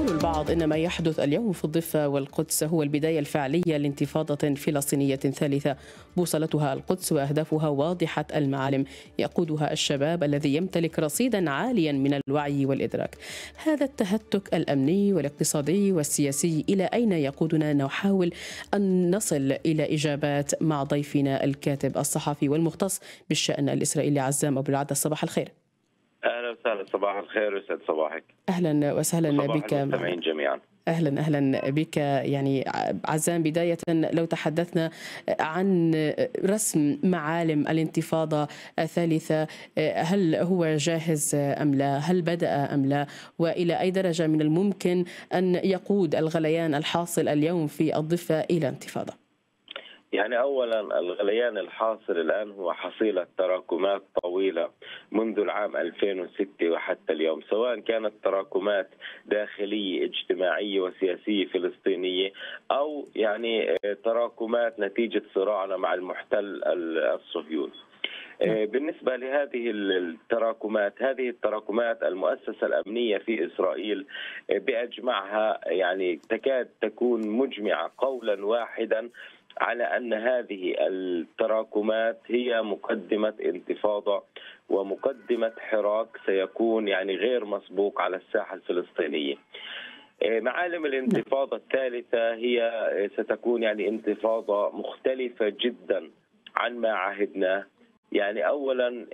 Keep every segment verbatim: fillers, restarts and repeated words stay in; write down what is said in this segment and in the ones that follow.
يقول البعض إن ما يحدث اليوم في الضفة والقدس هو البداية الفعلية لانتفاضة فلسطينية ثالثة بوصلتها القدس وأهدافها واضحة المعالم، يقودها الشباب الذي يمتلك رصيدا عاليا من الوعي والإدراك. هذا التهتك الأمني والاقتصادي والسياسي إلى أين يقودنا؟ نحاول أن نصل إلى إجابات مع ضيفنا الكاتب الصحفي والمختص بالشأن الإسرائيلي عزام أبو العدس. صباح الخير. اهلا وسهلا، صباح الخير ويسعد صباحك. اهلا وسهلا بك المستمعين جميعا. اهلا اهلا بك. يعني عزام، بدايه لو تحدثنا عن رسم معالم الانتفاضه الثالثه، هل هو جاهز ام لا؟ هل بدأ ام لا؟ والى اي درجه من الممكن ان يقود الغليان الحاصل اليوم في الضفه الى انتفاضه؟ يعني أولا الغليان الحاصل الآن هو حصيلة تراكمات طويلة منذ العام ألفين وستة وحتى اليوم، سواء كانت تراكمات داخلية اجتماعية وسياسية فلسطينية أو يعني تراكمات نتيجة صراعنا مع المحتل الصهيوني. بالنسبة لهذه التراكمات، هذه التراكمات المؤسسة الأمنية في إسرائيل بأجمعها يعني تكاد تكون مجمعة قولا واحدا على أن هذه التراكمات هي مقدمة انتفاضة ومقدمة حراك سيكون يعني غير مسبوق على الساحة الفلسطينية. معالم الانتفاضة الثالثة هي ستكون يعني انتفاضة مختلفة جدا عن ما عهدناه. يعني أولا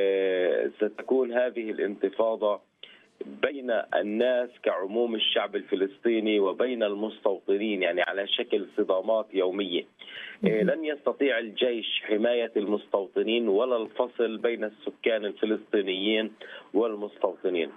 ستكون هذه الانتفاضة بين الناس كعموم الشعب الفلسطيني وبين المستوطنين، يعني على شكل صدامات يومية. لن يستطيع الجيش حماية المستوطنين ولا الفصل بين السكان الفلسطينيين والمستوطنين.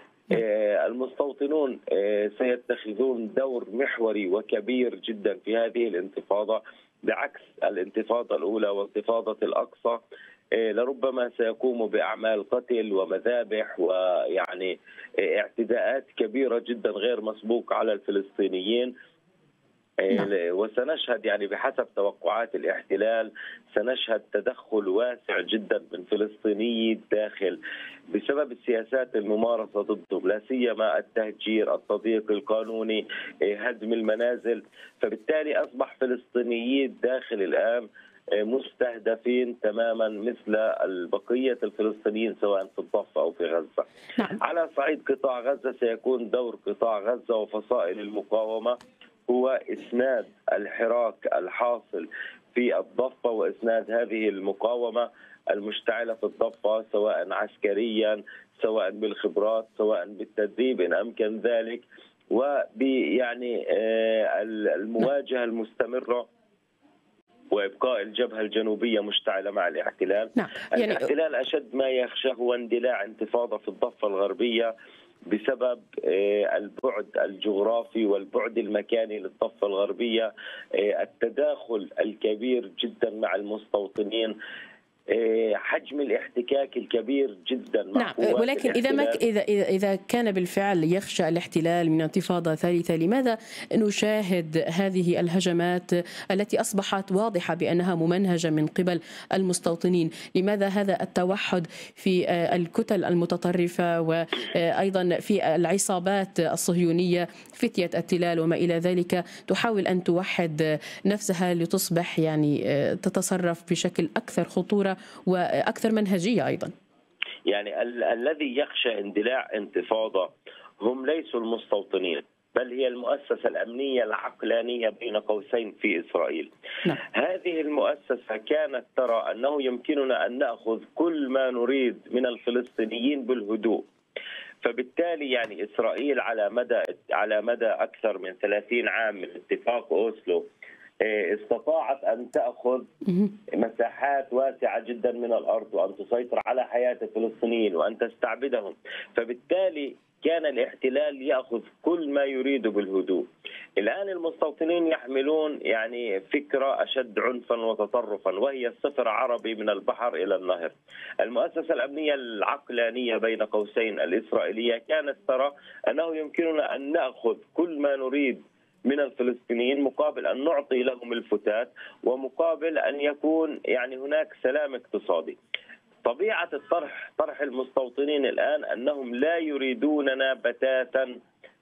المستوطنون سيتخذون دور محوري وكبير جدا في هذه الانتفاضة، بعكس الانتفاضة الأولى وانتفاضة الأقصى لربما سيقوموا بأعمال قتل ومذابح ويعني اعتداءات كبيرة جدا غير مسبوق على الفلسطينيين. وسنشهد يعني بحسب توقعات الاحتلال سنشهد تدخل واسع جدا من فلسطيني الداخل بسبب السياسات الممارسة ضدهم، لا سيما التهجير، التضييق القانوني، هدم المنازل. فبالتالي أصبح فلسطينيي الداخل الآن مستهدفين تماما مثل البقية الفلسطينيين سواء في الضفة أو في غزة. نعم. على صعيد قطاع غزة سيكون دور قطاع غزة وفصائل المقاومة هو إسناد الحراك الحاصل في الضفة وإسناد هذه المقاومة المشتعلة في الضفة، سواء عسكريا سواء بالخبرات سواء بالتدريب إن أمكن ذلك، وبيعني المواجهة المستمرة وإبقاء الجبهة الجنوبية مشتعلة مع الاحتلال. نعم. يعني الاحتلال أشد ما يخشى هو اندلاع انتفاضة في الضفة الغربية بسبب البعد الجغرافي والبعد المكاني للضفة الغربية، التداخل الكبير جدا مع المستوطنين، حجم الاحتكاك الكبير جدا مع نعم. ولكن إذا ما إذا إذا كان بالفعل يخشى الاحتلال من انتفاضة ثالثة، لماذا نشاهد هذه الهجمات التي أصبحت واضحة بأنها ممنهجة من قبل المستوطنين؟ لماذا هذا التوحد في الكتل المتطرفة وأيضا في العصابات الصهيونية، فتية التلال وما إلى ذلك، تحاول أن توحد نفسها لتصبح يعني تتصرف بشكل أكثر خطورة وأكثر منهجية أيضا؟ يعني ال- الذي يخشى اندلاع انتفاضة هم ليسوا المستوطنين، بل هي المؤسسة الأمنية العقلانية بين قوسين في إسرائيل. نعم. هذه المؤسسة كانت ترى أنه يمكننا أن نأخذ كل ما نريد من الفلسطينيين بالهدوء. فبالتالي يعني إسرائيل على مدى على مدى أكثر من ثلاثين عام من اتفاق أوسلو استطاعت أن تأخذ مساحات واسعة جدا من الأرض وأن تسيطر على حياة الفلسطينيين وأن تستعبدهم. فبالتالي كان الاحتلال يأخذ كل ما يريده بالهدوء. الآن المستوطنين يحملون يعني فكرة أشد عنفا وتطرفا، وهي الصفر عربي من البحر إلى النهر. المؤسسة الأمنية العقلانية بين قوسين الإسرائيلية كانت ترى أنه يمكننا أن نأخذ كل ما نريد من الفلسطينيين مقابل أن نعطي لهم الفتات ومقابل أن يكون يعني هناك سلام اقتصادي. طبيعة الطرح طرح المستوطنين الآن أنهم لا يريدوننا بتاتا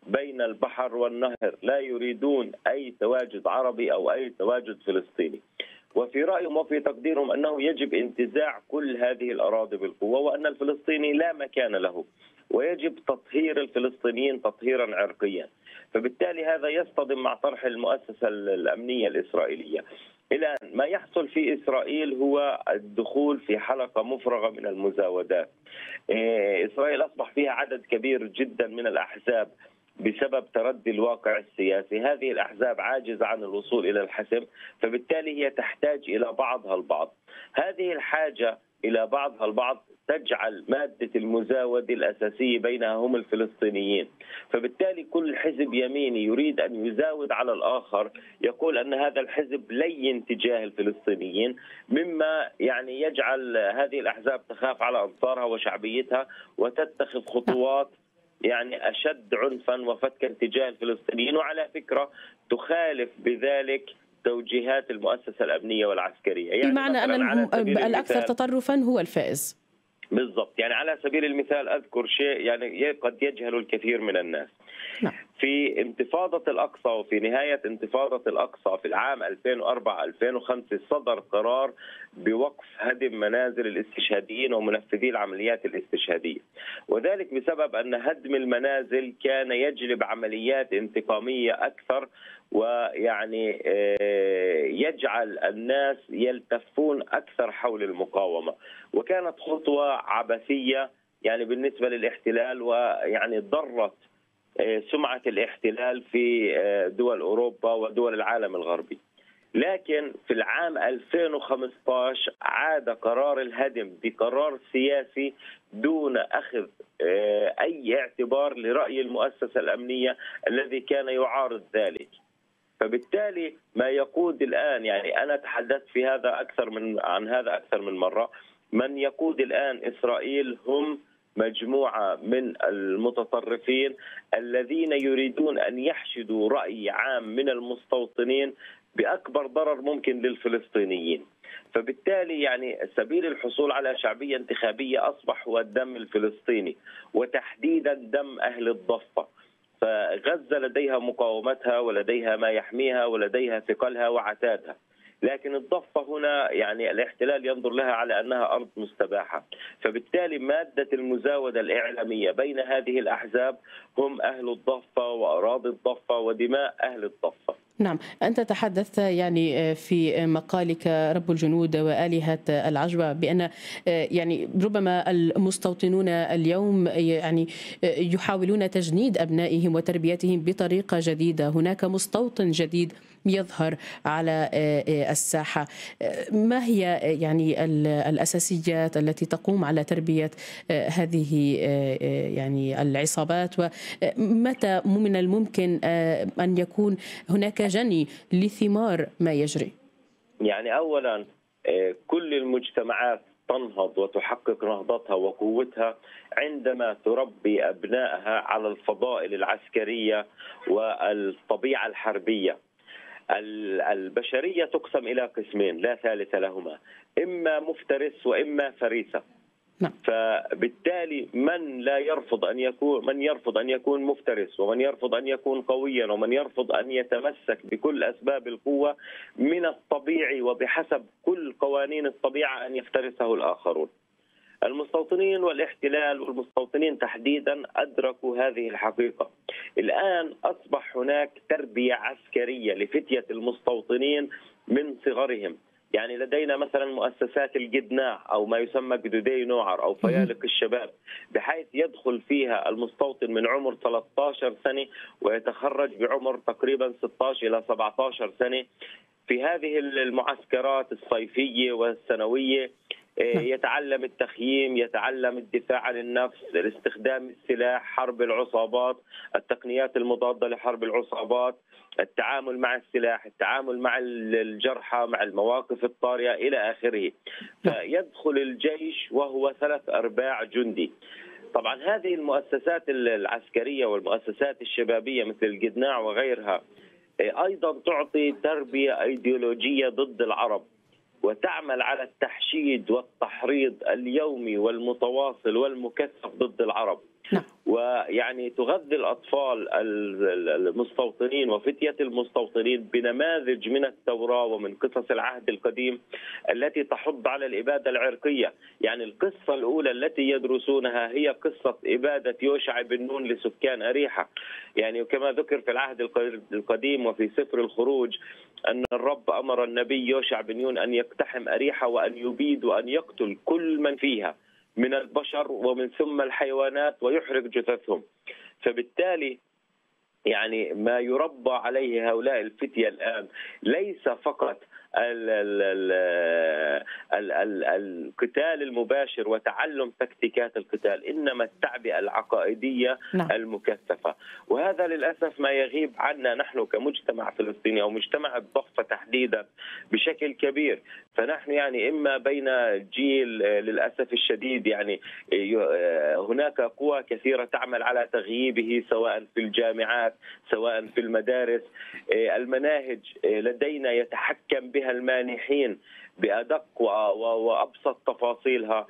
بين البحر والنهر، لا يريدون أي تواجد عربي أو أي تواجد فلسطيني. وفي رأيهم وفي تقديرهم أنه يجب انتزاع كل هذه الأراضي بالقوة، وأن الفلسطيني لا مكان له، ويجب تطهير الفلسطينيين تطهيرا عرقيا. فبالتالي هذا يصطدم مع طرح المؤسسة الأمنية الإسرائيلية. إلى ما يحصل في إسرائيل هو الدخول في حلقة مفرغة من المزاودات. إسرائيل أصبح فيها عدد كبير جدا من الأحزاب بسبب تردي الواقع السياسي. هذه الأحزاب عاجزة عن الوصول إلى الحسم، فبالتالي هي تحتاج إلى بعضها البعض. هذه الحاجة إلى بعضها البعض تجعل مادة المزاودة الأساسية بينها هم الفلسطينيين. فبالتالي كل حزب يميني يريد أن يزاود على الآخر يقول أن هذا الحزب لين تجاه الفلسطينيين، مما يعني يجعل هذه الأحزاب تخاف على أنصارها وشعبيتها وتتخذ خطوات يعني أشد عنفا وفتكا تجاه الفلسطينيين، وعلى فكرة تخالف بذلك توجيهات المؤسسة الأمنية والعسكرية. يعني بمعنى أن الأكثر تطرفا هو الفائز. بالضبط. يعني على سبيل المثال أذكر شيء يعني قد يجهل الكثير من الناس. نعم. في انتفاضة الأقصى وفي نهاية انتفاضة الأقصى في العام ألفين وأربعة ألفين وخمسة صدر قرار بوقف هدم منازل الاستشهاديين ومنفذي العمليات الاستشهادية، وذلك بسبب أن هدم المنازل كان يجلب عمليات انتقامية أكثر، ويعني يجعل الناس يلتفون أكثر حول المقاومة، وكانت خطوة عبثية يعني بالنسبة للاحتلال، ويعني ضرت سمعة الاحتلال في دول أوروبا ودول العالم الغربي. لكن في العام ألفين وخمسة عشر عاد قرار الهدم بقرار سياسي دون أخذ أي اعتبار لرأي المؤسسة الأمنية الذي كان يعارض ذلك. فبالتالي ما يقود الآن، يعني أنا تحدثت في هذا أكثر من عن هذا أكثر من مرة، من يقود الآن إسرائيل هم مجموعة من المتطرفين الذين يريدون أن يحشدوا رأي عام من المستوطنين بأكبر ضرر ممكن للفلسطينيين. فبالتالي يعني سبيل الحصول على شعبية انتخابية أصبح هو الدم الفلسطيني، وتحديدا دم أهل الضفة. فغزة لديها مقاومتها ولديها ما يحميها ولديها ثقلها وعتادها، لكن الضفة هنا يعني الاحتلال ينظر لها على أنها أرض مستباحة. فبالتالي مادة المزاودة الإعلامية بين هذه الأحزاب هم أهل الضفة وأراضي الضفة ودماء أهل الضفة. نعم، أنت تحدثت يعني في مقالك رب الجنود وآلهة العجبة بأن يعني ربما المستوطنون اليوم يعني يحاولون تجنيد أبنائهم وتربيتهم بطريقة جديدة. هناك مستوطن جديد يظهر على الساحة. ما هي يعني الأساسيات التي تقوم على تربية هذه يعني العصابات، ومتى من الممكن أن يكون هناك جني لثمار ما يجري؟ يعني أولا كل المجتمعات تنهض وتحقق نهضتها وقوتها عندما تربي أبنائها على الفضائل العسكرية والطبيعة الحربية. البشرية تقسم إلى قسمين لا ثالث لهما، إما مفترس وإما فريسة. نعم. فبالتالي من لا يرفض أن يكون من يرفض أن يكون مفترس، ومن يرفض أن يكون قويا، ومن يرفض أن يتمسك بكل أسباب القوة، من الطبيعي وبحسب كل قوانين الطبيعة أن يفترسه الآخرون. المستوطنين والاحتلال والمستوطنين تحديدا أدركوا هذه الحقيقة. الآن أصبح هناك تربية عسكرية لفتية المستوطنين من صغرهم. يعني لدينا مثلا مؤسسات الجدناع أو ما يسمى جدودي نوعر أو فيالق الشباب، بحيث يدخل فيها المستوطن من عمر ثلاثة عشر سنة ويتخرج بعمر تقريبا ستة عشر إلى سبعة عشر سنة. في هذه المعسكرات الصيفية والسنوية يتعلم التخييم، يتعلم الدفاع عن النفس، استخدام السلاح، حرب العصابات، التقنيات المضادة لحرب العصابات، التعامل مع السلاح، التعامل مع الجرحى، مع المواقف الطارئة إلى آخره. فيدخل الجيش وهو ثلاث أرباع جندي. طبعا هذه المؤسسات العسكرية والمؤسسات الشبابية مثل الجدناع وغيرها أيضا تعطي تربية أيديولوجية ضد العرب، وتعمل على التحشيد والتحريض اليومي والمتواصل والمكثف ضد العرب. نعم. ويعني تغذي الأطفال المستوطنين وفتية المستوطنين بنماذج من التوراة ومن قصص العهد القديم التي تحض على الإبادة العرقية. يعني القصة الأولى التي يدرسونها هي قصة إبادة يوشع بن نون لسكان أريحة. يعني كما ذكر في العهد القديم وفي سفر الخروج أن الرب أمر النبي يوشع بن نون أن يقتحم أريحة وأن يبيد وأن يقتل كل من فيها من البشر ومن ثم الحيوانات ويحرق جثثهم. فبالتالي يعني ما يربى عليه هؤلاء الفتية الآن ليس فقط ال ال ال ال ال القتال المباشر وتعلم تكتيكات القتال، إنما التعبئة العقائدية نعم. المكثفة. وهذا للأسف ما يغيب عنا نحن كمجتمع فلسطيني أو مجتمع الضفة تحديدا بشكل كبير. فنحن يعني إما بين جيل للأسف الشديد يعني هناك قوى كثيرة تعمل على تغييبه سواء في الجامعات سواء في المدارس. المناهج لدينا يتحكم بها المانحين بأدق وأبسط تفاصيلها.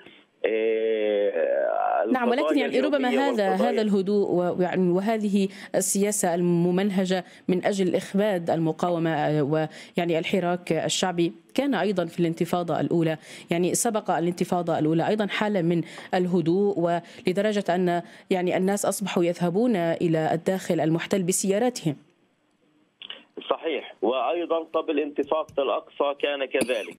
نعم، ولكن يعني ربما هذا هذا الهدوء ويعني وهذه السياسة الممنهجة من أجل إخماد المقاومة ويعني الحراك الشعبي كان أيضا في الانتفاضة الأولى. يعني سبق الانتفاضة الأولى أيضا حالة من الهدوء، ولدرجة أن يعني الناس أصبحوا يذهبون إلى الداخل المحتل بسياراتهم. صحيح، وأيضا قبل انتفاضة الأقصى كان كذلك.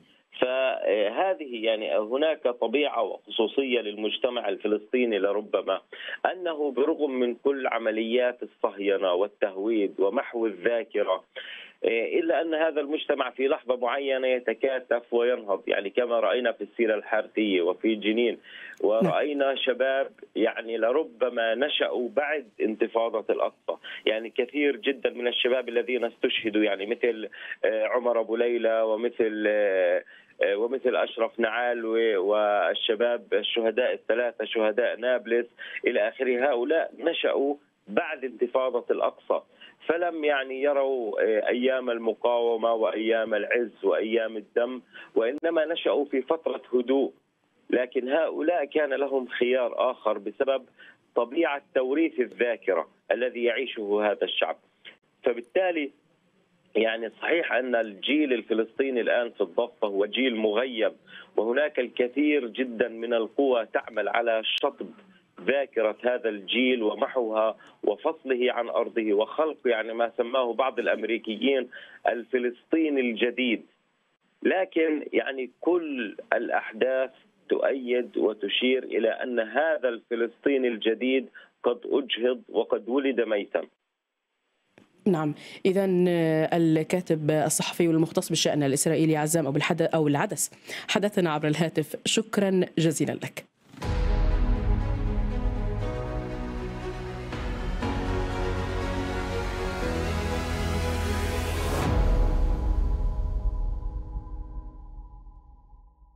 فهذه يعني هناك طبيعة وخصوصية للمجتمع الفلسطيني لربما أنه برغم من كل عمليات الصهيونة والتهويد ومحو الذاكرة إلا أن هذا المجتمع في لحظة معينة يتكاتف وينهض. يعني كما رأينا في السيرة الحارثية وفي جنين، ورأينا شباب يعني لربما نشأوا بعد انتفاضة الأقصى. يعني كثير جدا من الشباب الذين استشهدوا يعني مثل عمر أبو ليلى ومثل ومثل أشرف نعال والشباب الشهداء الثلاثة شهداء نابلس إلى آخره، هؤلاء نشأوا بعد انتفاضة الأقصى، فلم يعني يروا أيام المقاومة وأيام العز وأيام الدم، وإنما نشأوا في فترة هدوء. لكن هؤلاء كان لهم خيار آخر بسبب طبيعة توريث الذاكرة الذي يعيشه هذا الشعب. فبالتالي يعني صحيح أن الجيل الفلسطيني الآن في الضفة هو جيل مغيب، وهناك الكثير جدا من القوى تعمل على شطب ذاكرة هذا الجيل ومحوها وفصله عن أرضه وخلق يعني ما سماه بعض الأمريكيين الفلسطيني الجديد. لكن يعني كل الأحداث تؤيد وتشير إلى أن هذا الفلسطيني الجديد قد أجهض وقد ولد ميتا. نعم، إذا الكاتب الصحفي والمختص بالشأن الإسرائيلي عزام أو بالحدث أو العدس حدثنا عبر الهاتف. شكرا جزيلا لك.